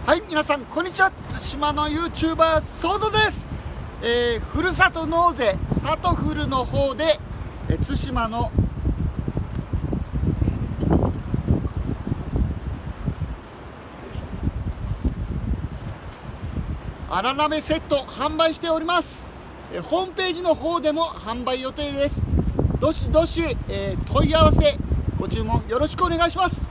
はい、皆さんこんにちは。対馬の YouTuber ソードです。ふるさと納税さとふるの方で、対馬の荒鍋セット販売しております。ホームページの方でも販売予定です。どしどし、問い合わせご注文よろしくお願いします。